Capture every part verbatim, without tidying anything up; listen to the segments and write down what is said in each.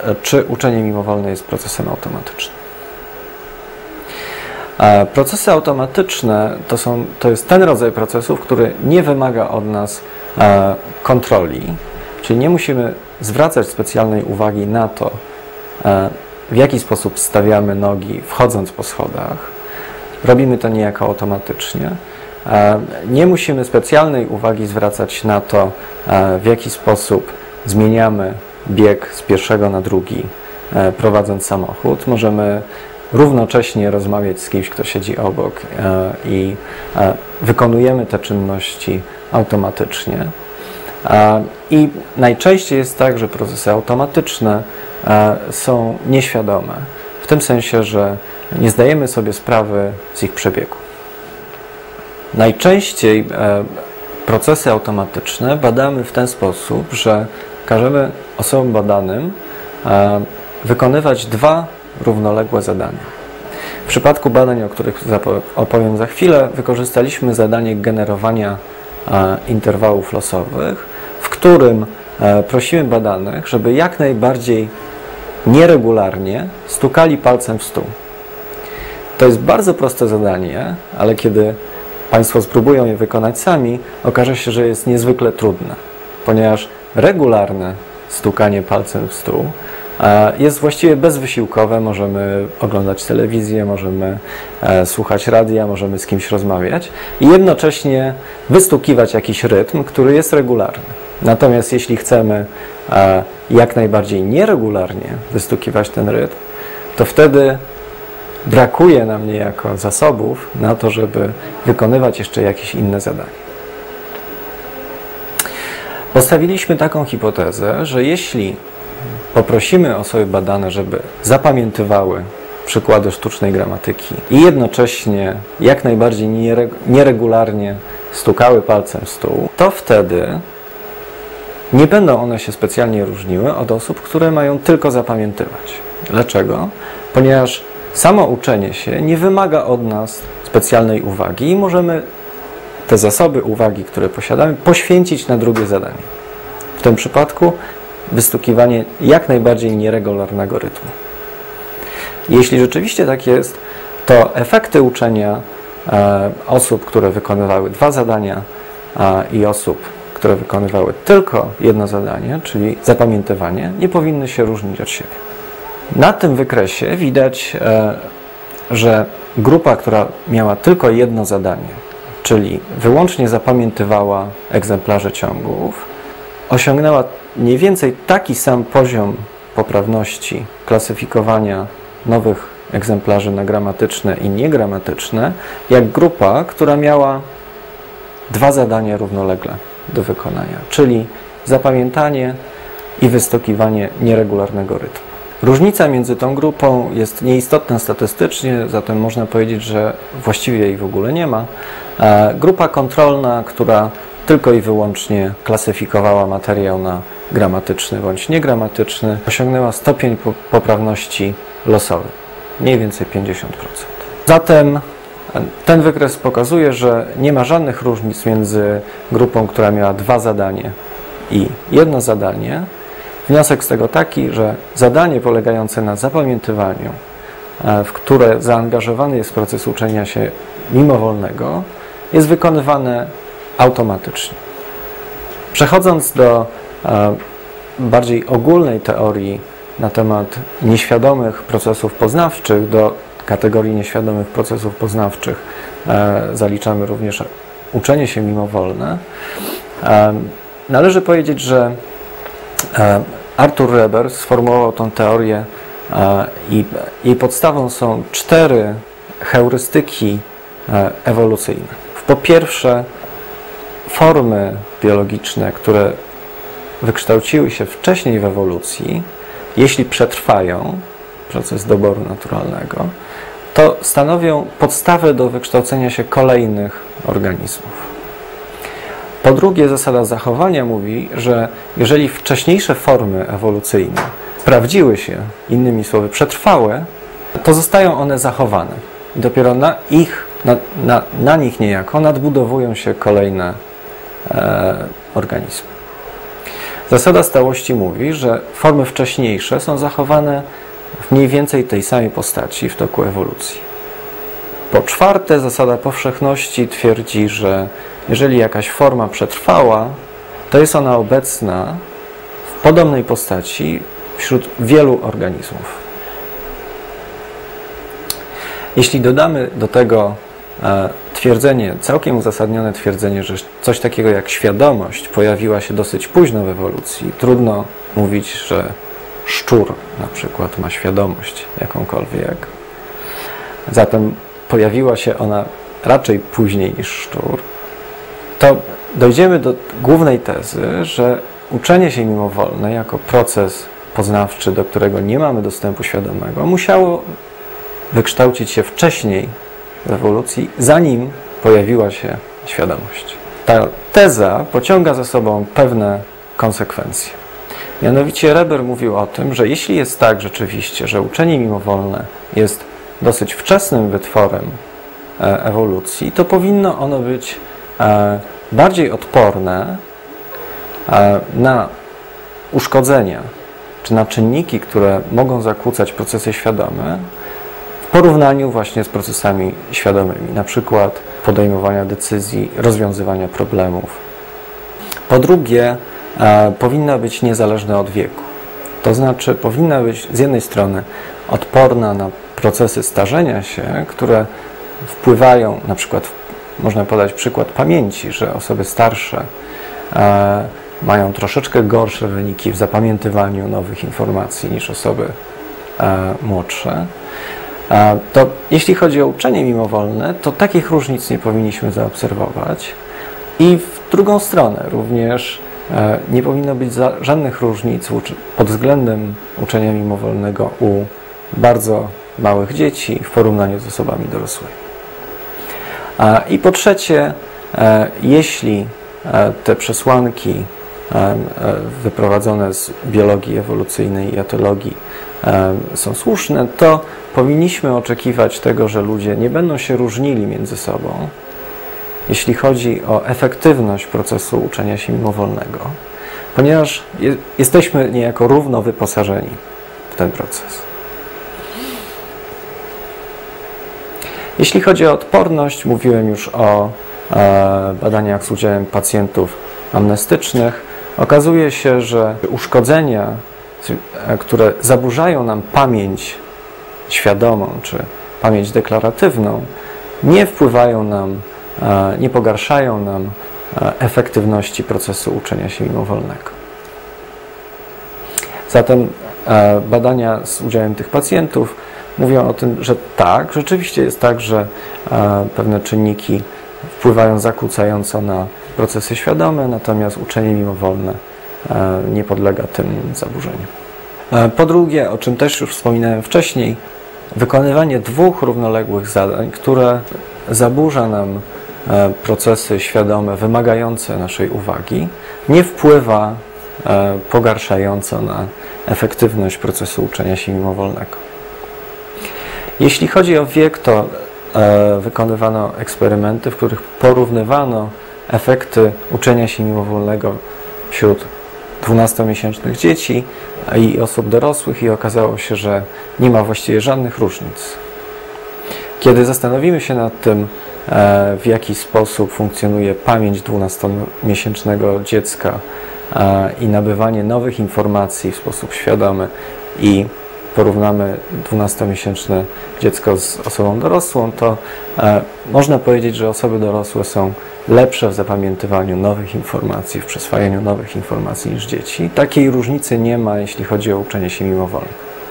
czy uczenie mimowolne jest procesem automatycznym. Procesy automatyczne to, są, to jest ten rodzaj procesów, który nie wymaga od nas kontroli, czyli nie musimy zwracać specjalnej uwagi na to, w jaki sposób stawiamy nogi wchodząc po schodach. Robimy to niejako automatycznie. Nie musimy specjalnej uwagi zwracać na to, w jaki sposób zmieniamy bieg z pierwszego na drugi, prowadząc samochód. Możemy równocześnie rozmawiać z kimś, kto siedzi obok i wykonujemy te czynności automatycznie. I najczęściej jest tak, że procesy automatyczne są nieświadome, w tym sensie, że nie zdajemy sobie sprawy z ich przebiegu. Najczęściej procesy automatyczne badamy w ten sposób, że każemy osobom badanym wykonywać dwa równoległe zadania. W przypadku badań, o których opowiem za chwilę, wykorzystaliśmy zadanie generowania interwałów losowych, w którym prosimy badanych, żeby jak najbardziej nieregularnie stukali palcem w stół. To jest bardzo proste zadanie, ale kiedy Państwo spróbują je wykonać sami, okaże się, że jest niezwykle trudne, ponieważ regularne stukanie palcem w stół jest właściwie bezwysiłkowe. Możemy oglądać telewizję, możemy słuchać radia, możemy z kimś rozmawiać i jednocześnie wystukiwać jakiś rytm, który jest regularny. Natomiast jeśli chcemy jak najbardziej nieregularnie wystukiwać ten rytm, to wtedy brakuje nam niejako zasobów na to, żeby wykonywać jeszcze jakieś inne zadanie. Postawiliśmy taką hipotezę, że jeśli poprosimy osoby badane, żeby zapamiętywały przykłady sztucznej gramatyki i jednocześnie jak najbardziej nieregularnie stukały palcem w stół, to wtedy nie będą one się specjalnie różniły od osób, które mają tylko zapamiętywać. Dlaczego? Ponieważ samo uczenie się nie wymaga od nas specjalnej uwagi i możemy te zasoby uwagi, które posiadamy, poświęcić na drugie zadanie. W tym przypadku wystukiwanie jak najbardziej nieregularnego rytmu. Jeśli rzeczywiście tak jest, to efekty uczenia e, osób, które wykonywały dwa zadania e, i osób, które wykonywały tylko jedno zadanie, czyli zapamiętywanie, nie powinny się różnić od siebie. Na tym wykresie widać, e, że grupa, która miała tylko jedno zadanie, czyli wyłącznie zapamiętywała egzemplarze ciągów, osiągnęła mniej więcej taki sam poziom poprawności klasyfikowania nowych egzemplarzy na gramatyczne i niegramatyczne, jak grupa, która miała dwa zadania równolegle do wykonania, czyli zapamiętanie i wystukiwanie nieregularnego rytmu. Różnica między tą grupą jest nieistotna statystycznie, zatem można powiedzieć, że właściwie jej w ogóle nie ma. Grupa kontrolna, która tylko i wyłącznie klasyfikowała materiał na gramatyczny bądź niegramatyczny, osiągnęła stopień poprawności losowy, mniej więcej pięćdziesiąt procent. Zatem ten wykres pokazuje, że nie ma żadnych różnic między grupą, która miała dwa zadania i jedno zadanie. Wniosek z tego taki, że zadanie polegające na zapamiętywaniu, w które zaangażowany jest proces uczenia się mimowolnego, jest wykonywane automatycznie. Przechodząc do e, bardziej ogólnej teorii na temat nieświadomych procesów poznawczych, do kategorii nieświadomych procesów poznawczych e, zaliczamy również uczenie się mimowolne. E, należy powiedzieć, że e, Arthur Reber sformułował tę teorię e, i jej podstawą są cztery heurystyki e, ewolucyjne. Po pierwsze, formy biologiczne, które wykształciły się wcześniej w ewolucji, jeśli przetrwają proces doboru naturalnego, to stanowią podstawę do wykształcenia się kolejnych organizmów. Po drugie, zasada zachowania mówi, że jeżeli wcześniejsze formy ewolucyjne sprawdziły się, innymi słowy przetrwałe, to zostają one zachowane. I dopiero na ich Na, na, na nich niejako nadbudowują się kolejne e, organizmy. Zasada stałości mówi, że formy wcześniejsze są zachowane w mniej więcej tej samej postaci w toku ewolucji. Po czwarte, zasada powszechności twierdzi, że jeżeli jakaś forma przetrwała, to jest ona obecna w podobnej postaci wśród wielu organizmów. Jeśli dodamy do tego e, twierdzenie, całkiem uzasadnione twierdzenie, że coś takiego jak świadomość pojawiła się dosyć późno w ewolucji, trudno mówić, że szczur na przykład ma świadomość jakąkolwiek. Zatem pojawiła się ona raczej później niż szczur, to dojdziemy do głównej tezy, że uczenie się mimowolne jako proces poznawczy, do którego nie mamy dostępu świadomego, musiało wykształcić się wcześniej w ewolucji, zanim pojawiła się świadomość. Ta teza pociąga za sobą pewne konsekwencje. Mianowicie Reber mówił o tym, że jeśli jest tak rzeczywiście, że uczenie mimowolne jest dosyć wczesnym wytworem ewolucji, to powinno ono być bardziej odporne na uszkodzenia czy na czynniki, które mogą zakłócać procesy świadome w porównaniu właśnie z procesami świadomymi, na przykład podejmowania decyzji, rozwiązywania problemów. Po drugie, powinna być niezależna od wieku. To znaczy powinna być z jednej strony odporna na procesy starzenia się, które wpływają, na przykład można podać przykład pamięci, że osoby starsze e, mają troszeczkę gorsze wyniki w zapamiętywaniu nowych informacji niż osoby e, młodsze. E, to jeśli chodzi o uczenie mimowolne, to takich różnic nie powinniśmy zaobserwować. I w drugą stronę również e, nie powinno być za, żadnych różnic pod względem uczenia mimowolnego u bardzo małych dzieci w porównaniu z osobami dorosłymi. I po trzecie, jeśli te przesłanki wyprowadzone z biologii ewolucyjnej i etologii są słuszne, to powinniśmy oczekiwać tego, że ludzie nie będą się różnili między sobą, jeśli chodzi o efektywność procesu uczenia się mimowolnego, ponieważ jesteśmy niejako równo wyposażeni w ten proces. Jeśli chodzi o odporność, mówiłem już o e, badaniach z udziałem pacjentów amnestycznych. Okazuje się, że uszkodzenia, które zaburzają nam pamięć świadomą czy pamięć deklaratywną, nie wpływają nam, e, nie pogarszają nam e, efektywności procesu uczenia się mimowolnego. Zatem e, badania z udziałem tych pacjentów mówią o tym, że tak, rzeczywiście jest tak, że e, pewne czynniki wpływają zakłócająco na procesy świadome, natomiast uczenie mimowolne e, nie podlega tym zaburzeniom. E, po drugie, o czym też już wspominałem wcześniej, wykonywanie dwóch równoległych zadań, które zaburza nam e, procesy świadome wymagające naszej uwagi, nie wpływa e, pogarszająco na efektywność procesu uczenia się mimowolnego. Jeśli chodzi o wiek, to e, wykonywano eksperymenty, w których porównywano efekty uczenia się mimowolnego wśród dwunastomiesięcznych dzieci i osób dorosłych i okazało się, że nie ma właściwie żadnych różnic. Kiedy zastanowimy się nad tym, e, w jaki sposób funkcjonuje pamięć dwunastomiesięcznego dziecka e, i nabywanie nowych informacji w sposób świadomy i porównamy dwunastomiesięczne dziecko z osobą dorosłą, to e, można powiedzieć, że osoby dorosłe są lepsze w zapamiętywaniu nowych informacji, w przyswajaniu nowych informacji niż dzieci. Takiej różnicy nie ma, jeśli chodzi o uczenie się mimowolne.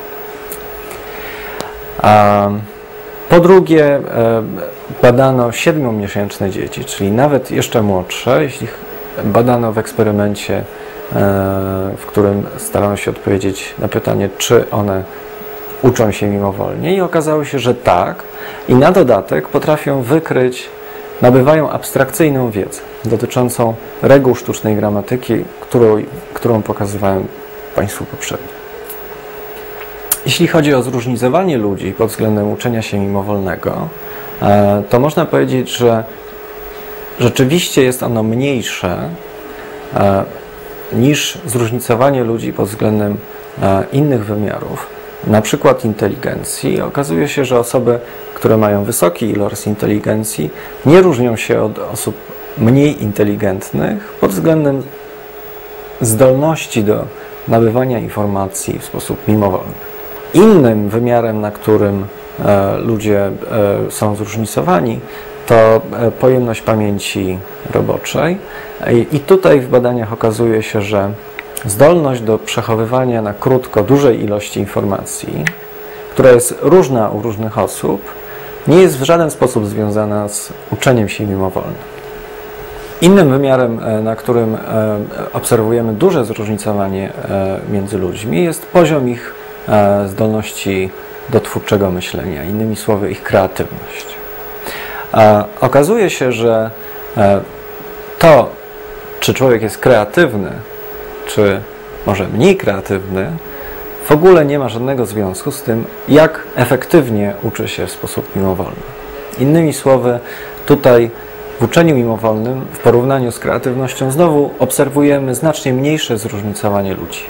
A, po drugie, e, badano siedmiomiesięczne dzieci, czyli nawet jeszcze młodsze, jeśli badano w eksperymencie, w którym starano się odpowiedzieć na pytanie, czy one uczą się mimowolnie i okazało się, że tak i na dodatek potrafią wykryć, nabywają abstrakcyjną wiedzę dotyczącą reguł sztucznej gramatyki, którą, którą pokazywałem Państwu poprzednio. Jeśli chodzi o zróżnicowanie ludzi pod względem uczenia się mimowolnego, to można powiedzieć, że rzeczywiście jest ono mniejsze niż zróżnicowanie ludzi pod względem innych wymiarów, na przykład inteligencji. Okazuje się, że osoby, które mają wysoki ilość inteligencji, nie różnią się od osób mniej inteligentnych pod względem zdolności do nabywania informacji w sposób mimowolny. Innym wymiarem, na którym e, ludzie e, są zróżnicowani, to e, pojemność pamięci roboczej. I, I tutaj w badaniach okazuje się, że zdolność do przechowywania na krótko dużej ilości informacji, która jest różna u różnych osób, nie jest w żaden sposób związana z uczeniem się mimowolnym. Innym wymiarem, na którym obserwujemy duże zróżnicowanie między ludźmi, jest poziom ich zdolności do twórczego myślenia, innymi słowy ich kreatywność. Okazuje się, że to, czy człowiek jest kreatywny, czy może mniej kreatywny, w ogóle nie ma żadnego związku z tym, jak efektywnie uczy się w sposób mimowolny. Innymi słowy, tutaj w uczeniu mimowolnym, w porównaniu z kreatywnością, znowu obserwujemy znacznie mniejsze zróżnicowanie ludzi.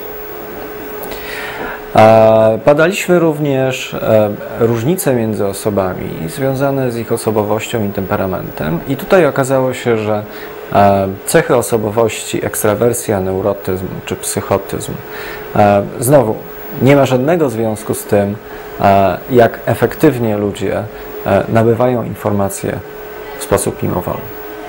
Badaliśmy również różnice między osobami związane z ich osobowością i temperamentem i tutaj okazało się, że cechy osobowości, ekstrawersja, neurotyzm czy psychotyzm, znowu nie ma żadnego związku z tym, jak efektywnie ludzie nabywają informacje w sposób mimowolny.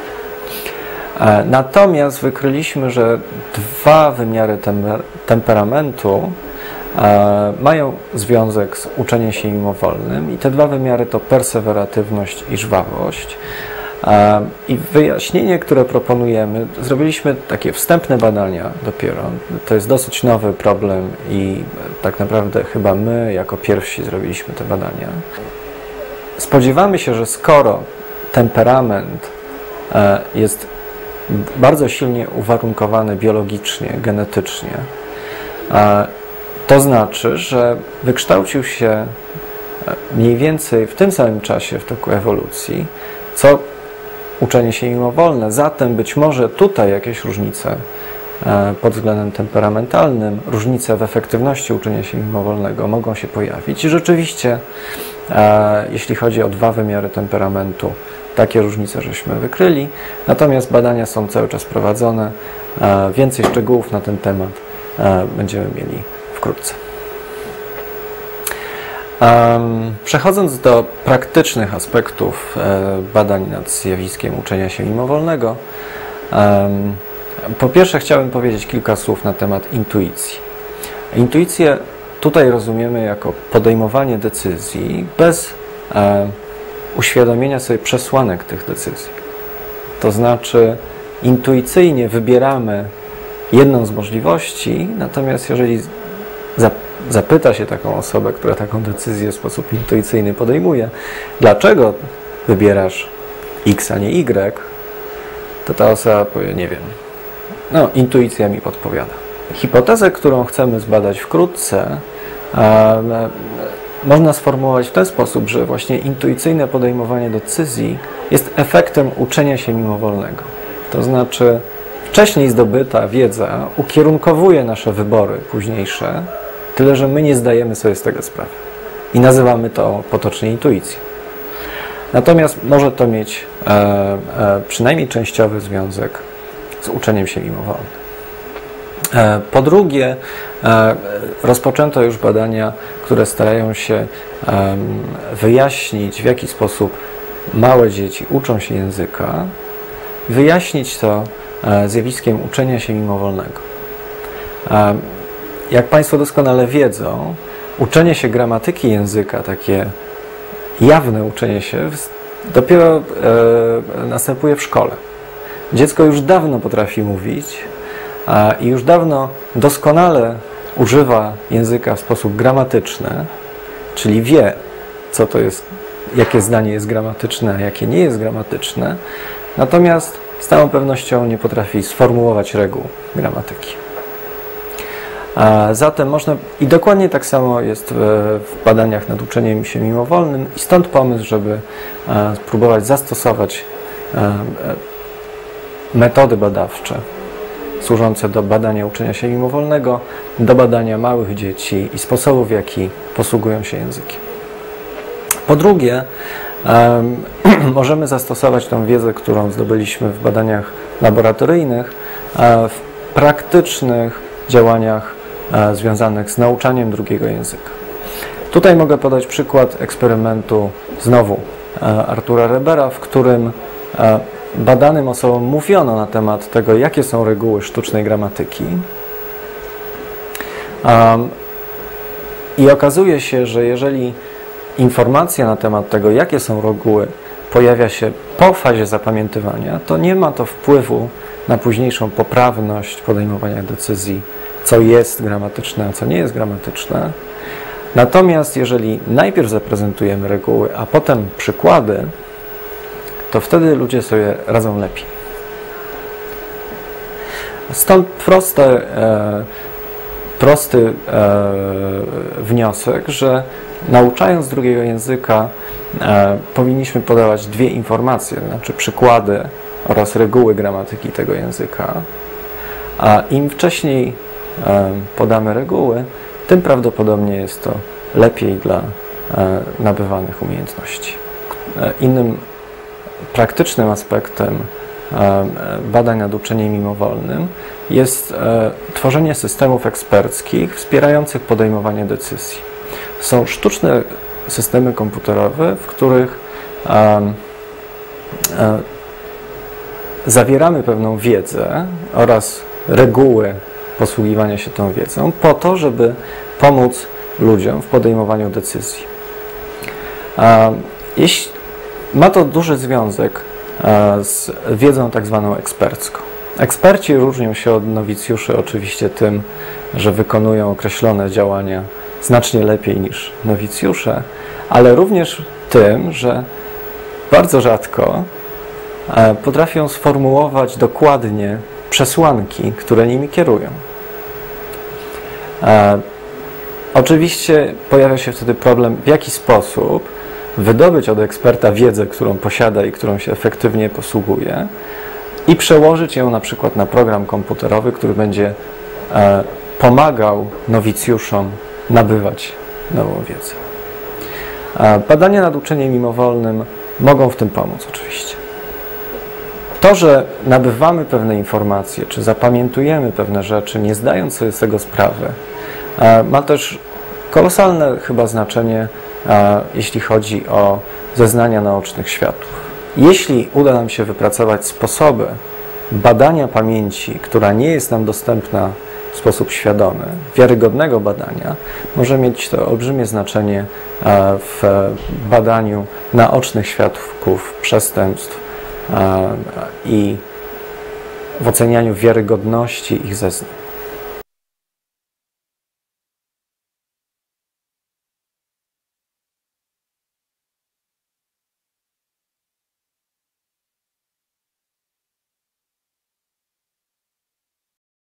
Natomiast wykryliśmy, że dwa wymiary temper temperamentu mają związek z uczeniem się mimowolnym i te dwa wymiary to perseweratywność i żwawość. I wyjaśnienie, które proponujemy, zrobiliśmy takie wstępne badania dopiero. To jest dosyć nowy problem i tak naprawdę chyba my jako pierwsi zrobiliśmy te badania. Spodziewamy się, że skoro temperament jest bardzo silnie uwarunkowany biologicznie, genetycznie, to znaczy, że wykształcił się mniej więcej w tym samym czasie w toku ewolucji, co uczenie się mimowolne. Zatem być może tutaj jakieś różnice pod względem temperamentalnym, różnice w efektywności uczenia się mimowolnego mogą się pojawić. I rzeczywiście, jeśli chodzi o dwa wymiary temperamentu, takie różnice żeśmy wykryli. Natomiast badania są cały czas prowadzone. Więcej szczegółów na ten temat będziemy mieli wkrótce. Um, przechodząc do praktycznych aspektów e, badań nad zjawiskiem uczenia się mimowolnego, um, po pierwsze chciałbym powiedzieć kilka słów na temat intuicji. Intuicję tutaj rozumiemy jako podejmowanie decyzji bez e, uświadomienia sobie przesłanek tych decyzji. To znaczy intuicyjnie wybieramy jedną z możliwości, natomiast jeżeli zapyta się taką osobę, która taką decyzję w sposób intuicyjny podejmuje, dlaczego wybierasz X, a nie Y, to ta osoba powie, nie wiem, no intuicja mi podpowiada. Hipotezę, którą chcemy zbadać wkrótce, e, można sformułować w ten sposób, że właśnie intuicyjne podejmowanie decyzji jest efektem uczenia się mimowolnego. To znaczy wcześniej zdobyta wiedza ukierunkowuje nasze wybory późniejsze, tyle że my nie zdajemy sobie z tego sprawy. I nazywamy to potocznie intuicją. Natomiast może to mieć e, e, przynajmniej częściowy związek z uczeniem się mimowolnym. E, po drugie, e, rozpoczęto już badania, które starają się e, wyjaśnić, w jaki sposób małe dzieci uczą się języka, wyjaśnić to e, zjawiskiem uczenia się mimowolnego. E, Jak Państwo doskonale wiedzą, uczenie się gramatyki języka, takie jawne uczenie się, dopiero e, następuje w szkole. Dziecko już dawno potrafi mówić a, i już dawno doskonale używa języka w sposób gramatyczny, czyli wie, co to jest, jakie zdanie jest gramatyczne, a jakie nie jest gramatyczne, natomiast z całą pewnością nie potrafi sformułować reguł gramatyki. A zatem można, i dokładnie tak samo jest w, w badaniach nad uczeniem się mimowolnym i stąd pomysł, żeby a, spróbować zastosować a, metody badawcze służące do badania uczenia się mimowolnego, do badania małych dzieci i sposobów, w jaki posługują się językiem. Po drugie, um, możemy zastosować tą wiedzę, którą zdobyliśmy w badaniach laboratoryjnych, e, w praktycznych działaniach e, związanych z nauczaniem drugiego języka. Tutaj mogę podać przykład eksperymentu znowu e, Artura Rebera, w którym e, badanym osobom mówiono na temat tego, jakie są reguły sztucznej gramatyki. Um, I okazuje się, że jeżeli informacja na temat tego, jakie są reguły, pojawia się po fazie zapamiętywania, to nie ma to wpływu na późniejszą poprawność podejmowania decyzji, co jest gramatyczne, a co nie jest gramatyczne. Natomiast jeżeli najpierw zaprezentujemy reguły, a potem przykłady, to wtedy ludzie sobie radzą lepiej. Stąd prosty, e, prosty e, wniosek, że nauczając drugiego języka e, powinniśmy podawać dwie informacje, znaczy przykłady oraz reguły gramatyki tego języka, a im wcześniej e, podamy reguły, tym prawdopodobnie jest to lepiej dla e, nabywanych umiejętności. E, innym praktycznym aspektem e, badań nad uczeniem mimowolnym jest e, tworzenie systemów eksperckich wspierających podejmowanie decyzji. Są sztuczne systemy komputerowe, w których e, e, zawieramy pewną wiedzę oraz reguły posługiwania się tą wiedzą po to, żeby pomóc ludziom w podejmowaniu decyzji. E, jeśli, ma to duży związek e, z wiedzą tak zwaną ekspercką. Eksperci różnią się od nowicjuszy oczywiście tym, że wykonują określone działania znacznie lepiej niż nowicjusze, ale również tym, że bardzo rzadko e, potrafią sformułować dokładnie przesłanki, które nimi kierują. E, oczywiście pojawia się wtedy problem, w jaki sposób wydobyć od eksperta wiedzę, którą posiada i którą się efektywnie posługuje i przełożyć ją na przykład na program komputerowy, który będzie e, pomagał nowicjuszom nabywać nową wiedzę. E, badania nad uczeniem mimowolnym mogą w tym pomóc oczywiście. To, że nabywamy pewne informacje, czy zapamiętujemy pewne rzeczy, nie zdając sobie z tego sprawy, e, ma też kolosalne chyba znaczenie, e, jeśli chodzi o zeznania naocznych świadków. Jeśli uda nam się wypracować sposoby badania pamięci, która nie jest nam dostępna w sposób świadomy, wiarygodnego badania, może mieć to olbrzymie znaczenie e, w badaniu naocznych świadków przestępstw i w ocenianiu wiarygodności ich zeznań.